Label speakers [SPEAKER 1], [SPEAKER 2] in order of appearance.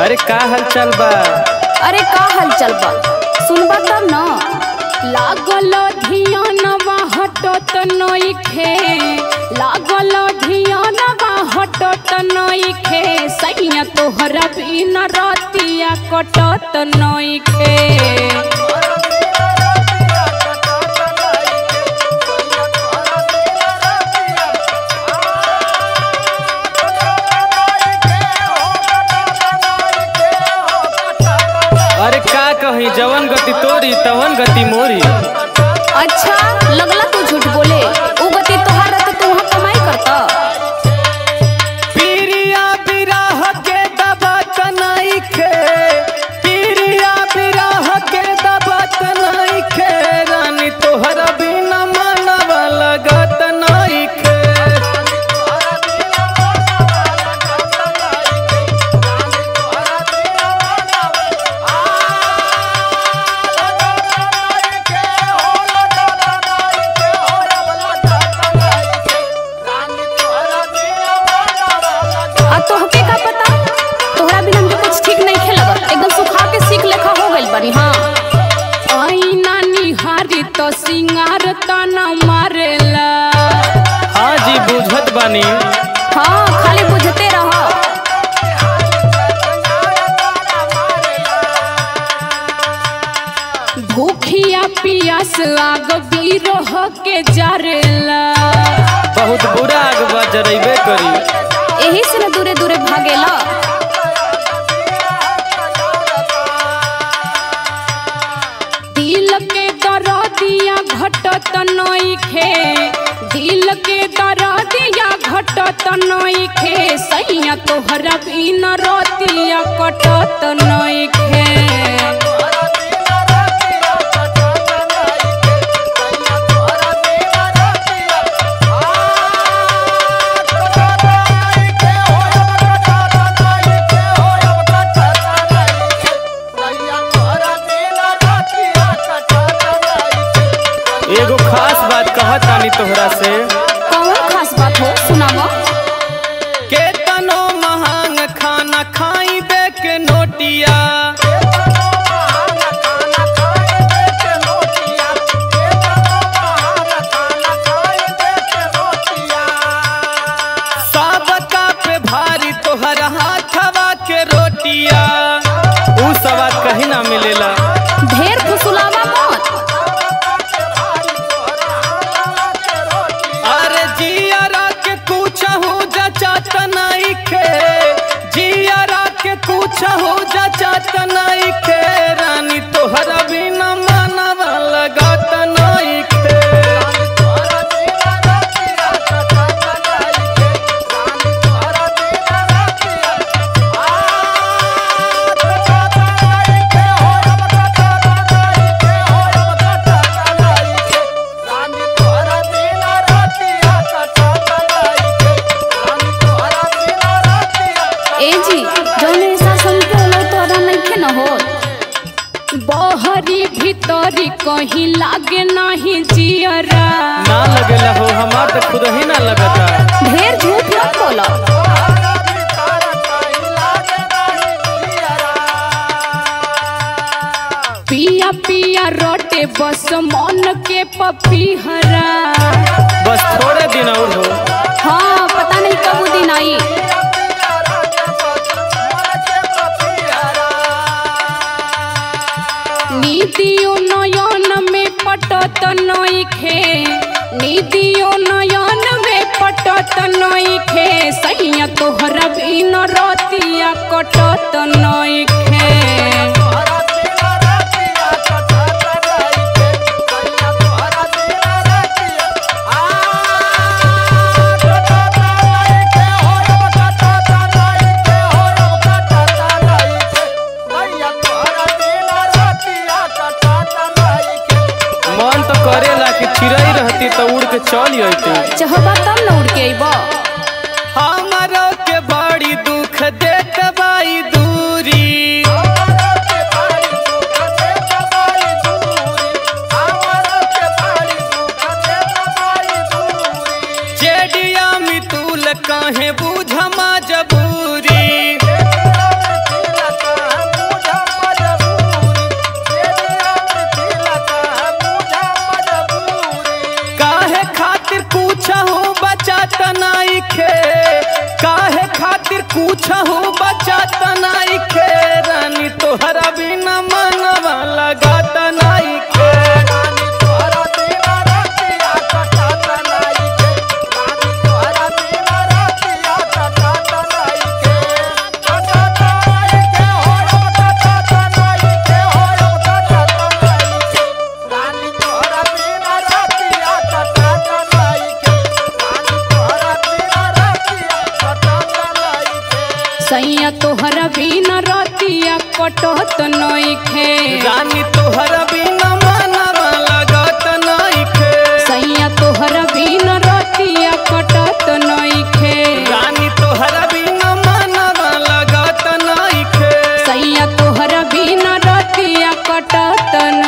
[SPEAKER 1] अरे का हाल चल बा?
[SPEAKER 2] अरे का हाल चल बा सुनबा तब न। लागल धियानवा हटत नइखे, लागल धियानवा हटत नइखे, सैया तोहरा बिना रतिया कटत नइखे।
[SPEAKER 1] अरे का कहीं जवन गति तोरी तवन गति मोरी।
[SPEAKER 2] अच्छा लगला तू झूठ बोले, उ गति तोहार रहता तू वहाँ कमाई करता।
[SPEAKER 1] पीरिया बिरह के दबात नइखे, पीरिया बिरह के दबात नइखे, रानी तोहरा बिना मनवा लगत नइखे।
[SPEAKER 2] तोहके का पता, तोहरा बिना हमके कुछ ठीक नहीं खेलगा, एकदम सुखा के सीख लेखा हो गइल बानी। हाँ आईना निहारी तो सिंगार तना मारेला।
[SPEAKER 1] हाँ जी बुझत बानी।
[SPEAKER 2] हाँ खाली बुझते रह। भूखिया पियास आग बिरह के जारेला।
[SPEAKER 1] बहुत बुरा आग बजरइबे करी,
[SPEAKER 2] यही से न दूरे दूरे भागेला। दिल के दरदिया घटत नइखे, दिल के दरदिया घटत नइखे, सैया तोहरा बिना रतिया कटत नइखे।
[SPEAKER 1] एगो खास बात कहत तानी तोहरा से।
[SPEAKER 2] कौन खास बात हो सुनावा।
[SPEAKER 1] केतनो महंग खाना खाई दे के नोटिया, सबका पे भारी तोहरा हाथवा के रोटिया, ऊ सवाद कहीं ना मिलेला।
[SPEAKER 2] ढेर फुसुलावा मत।
[SPEAKER 1] अरे जियारा के कुछहु जचत नइखे, जियारा के कुछहु जचत नइखे, रानी तोहरा बिना मनवा लगत नइखे।
[SPEAKER 2] ए जी जौन ऐसा समझो लो तोरा नइखे न हो। बहरी भीतरी कहीं लागे नहीं जियरा।
[SPEAKER 1] ना लगेला हो, हमार तो खुद ही ना लगता।
[SPEAKER 2] ढेर झूठ मत बोला। पिया पिया रोटे बस मन के पपीहरा।
[SPEAKER 1] बस थोड़े दिन और हो।
[SPEAKER 2] हाँ पता नहीं कब वो दिन आई। नीतियों नयन में पटत नइखे, नीतियों नयन में पटत नइखे, सैया तोहरा बिना रतिया कटत नइखे।
[SPEAKER 1] मन तो करेला कि चिड़ै रहती तो उड़ के चल अइती।
[SPEAKER 2] चाहबा तब न उड़ के अइबा।
[SPEAKER 1] हमारो के बड़ी दुख देत बाई दूरी, जेडिया मितुल काहे बुझमा जबूरी। बचात नइखे रानी तोहरा बिना मनवा लगात नइखे
[SPEAKER 2] सैया तोहरा बिना रतिया कटत नइखे
[SPEAKER 1] रानी तोहरा बिना मनवा लगात नइखे
[SPEAKER 2] सैया तोहरा बिना रतिया कटत नइखे
[SPEAKER 1] रानी तोहरा बिना मनवा लगात नइखे
[SPEAKER 2] सैया तोहरा बिना रतिया कटत